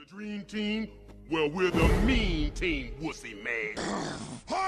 Dream team? Well, we're the mean team, wussy man.